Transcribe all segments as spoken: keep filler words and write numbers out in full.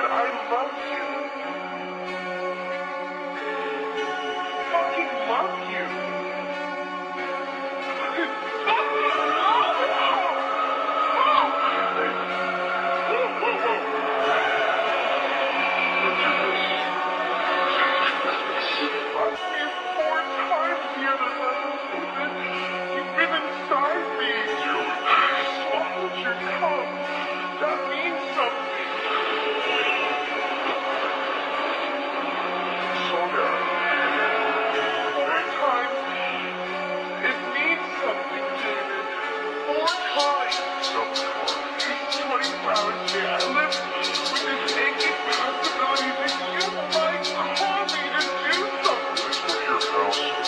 but I love you. Fucking love you. You've been inside me. I swallowed your cum. That means something. Slow down. Four times. It means something, David. Four times. These twenty-four hours a day, I live with this aching possibility that you might call me to do something. For your house.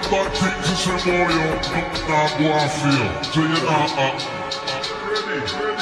Ready, ready.